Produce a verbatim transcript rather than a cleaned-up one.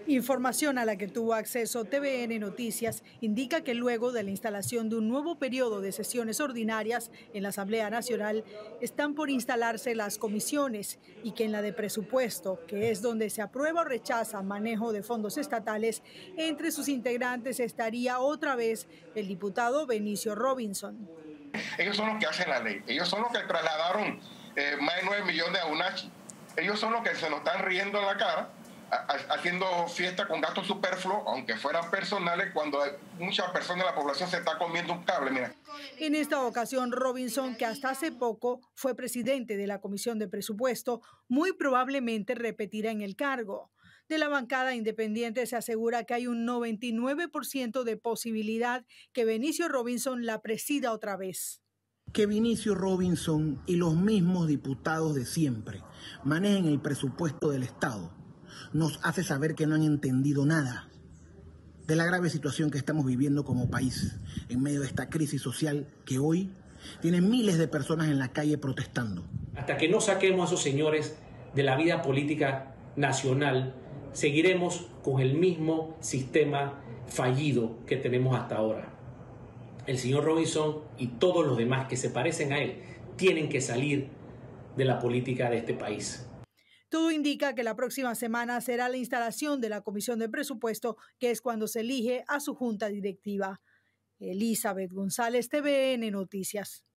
Información a la que tuvo acceso T V N Noticias indica que luego de la instalación de un nuevo periodo de sesiones ordinarias en la Asamblea Nacional, están por instalarse las comisiones y que en la de presupuesto, que es donde se aprueba o rechaza manejo de fondos estatales, entre sus integrantes estaría otra vez el diputado Benicio Robinson. Ellos son los que hacen la ley, ellos son los que trasladaron eh, más de nueve millones a UNACHI, ellos son los que se nos están riendo en la cara, haciendo fiesta con gastos superfluos, aunque fueran personales, cuando muchas personas de la población se está comiendo un cable. Mira. En esta ocasión, Robinson, que hasta hace poco fue presidente de la Comisión de Presupuesto, muy probablemente repetirá en el cargo. De la bancada independiente se asegura que hay un noventa y nueve por ciento de posibilidad que Benicio Robinson la presida otra vez. Que Benicio Robinson y los mismos diputados de siempre manejen el presupuesto del Estado nos hace saber que no han entendido nada de la grave situación que estamos viviendo como país en medio de esta crisis social que hoy tiene miles de personas en la calle protestando. Hasta que no saquemos a esos señores de la vida política nacional, seguiremos con el mismo sistema fallido que tenemos hasta ahora. El señor Robinson y todos los demás que se parecen a él tienen que salir de la política de este país. Todo indica que la próxima semana será la instalación de la Comisión de Presupuesto, que es cuando se elige a su junta directiva. Elizabeth González, T V N Noticias.